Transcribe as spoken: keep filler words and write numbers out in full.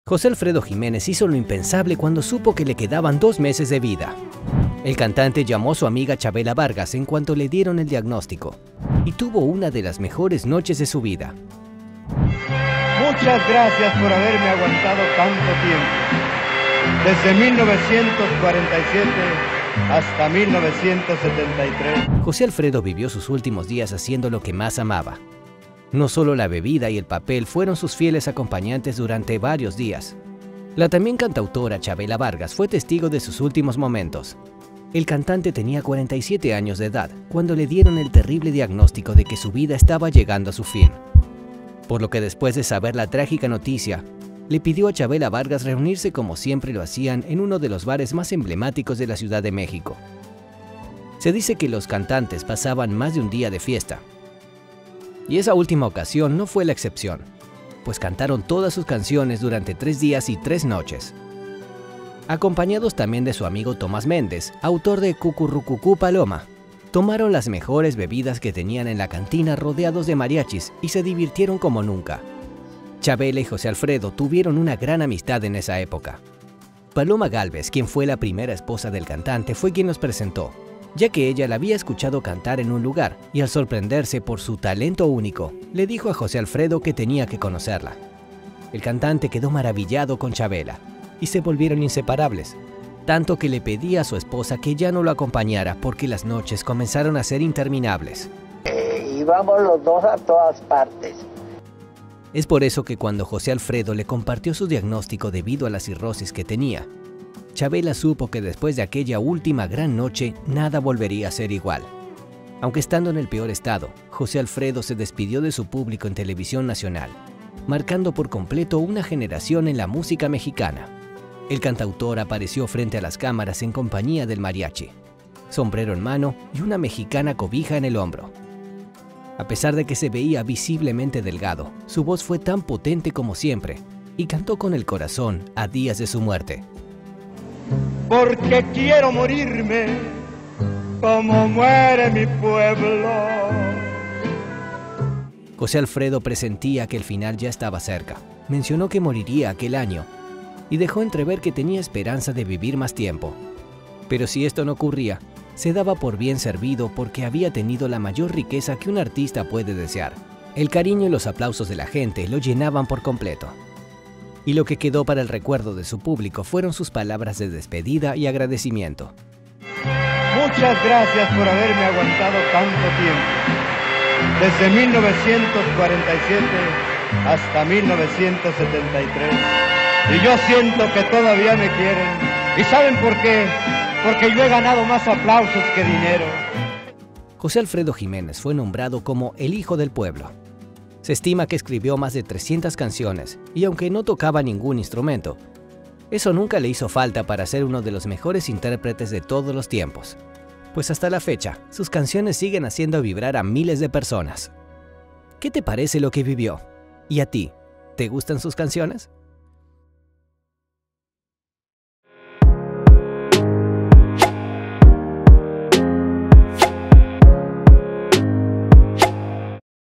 José Alfredo Jiménez hizo lo impensable cuando supo que le quedaban dos meses de vida. El cantante llamó a su amiga Chabela Vargas en cuanto le dieron el diagnóstico y tuvo una de las mejores noches de su vida. Muchas gracias por haberme aguantado tanto tiempo, desde mil novecientos cuarenta y siete hasta mil novecientos setenta y tres. José Alfredo vivió sus últimos días haciendo lo que más amaba. No solo la bebida y el papel fueron sus fieles acompañantes durante varios días. La también cantautora Chabela Vargas fue testigo de sus últimos momentos. El cantante tenía cuarenta y siete años de edad cuando le dieron el terrible diagnóstico de que su vida estaba llegando a su fin. Por lo que después de saber la trágica noticia, le pidió a Chabela Vargas reunirse como siempre lo hacían en uno de los bares más emblemáticos de la Ciudad de México. Se dice que los cantantes pasaban más de un día de fiesta. Y esa última ocasión no fue la excepción, pues cantaron todas sus canciones durante tres días y tres noches. Acompañados también de su amigo Tomás Méndez, autor de Cucurrucucú Paloma, tomaron las mejores bebidas que tenían en la cantina rodeados de mariachis y se divirtieron como nunca. Chabela y José Alfredo tuvieron una gran amistad en esa época. Paloma Gálvez, quien fue la primera esposa del cantante, fue quien los presentó, ya que ella la había escuchado cantar en un lugar y al sorprenderse por su talento único, le dijo a José Alfredo que tenía que conocerla. El cantante quedó maravillado con Chabela y se volvieron inseparables, tanto que le pedía a su esposa que ya no lo acompañara porque las noches comenzaron a ser interminables. Eh, íbamos los dos a todas partes. Es por eso que cuando José Alfredo le compartió su diagnóstico debido a la cirrosis que tenía, Chabela supo que después de aquella última gran noche nada volvería a ser igual. Aunque estando en el peor estado, José Alfredo se despidió de su público en televisión nacional, marcando por completo una generación en la música mexicana. El cantautor apareció frente a las cámaras en compañía del mariachi, sombrero en mano y una mexicana cobija en el hombro. A pesar de que se veía visiblemente delgado, su voz fue tan potente como siempre y cantó con el corazón a días de su muerte. Porque quiero morirme como muere mi pueblo. José Alfredo presentía que el final ya estaba cerca. Mencionó que moriría aquel año y dejó entrever que tenía esperanza de vivir más tiempo. Pero si esto no ocurría, se daba por bien servido porque había tenido la mayor riqueza que un artista puede desear. El cariño y los aplausos de la gente lo llenaban por completo. Y lo que quedó para el recuerdo de su público fueron sus palabras de despedida y agradecimiento. Muchas gracias por haberme aguantado tanto tiempo, desde mil novecientos cuarenta y siete hasta mil novecientos setenta y tres. Y yo siento que todavía me quieren. ¿Y saben por qué? Porque yo he ganado más aplausos que dinero. José Alfredo Jiménez fue nombrado como el hijo del pueblo. Se estima que escribió más de trescientas canciones y aunque no tocaba ningún instrumento, eso nunca le hizo falta para ser uno de los mejores intérpretes de todos los tiempos. Pues hasta la fecha, sus canciones siguen haciendo vibrar a miles de personas. ¿Qué te parece lo que vivió? ¿Y a ti? ¿Te gustan sus canciones?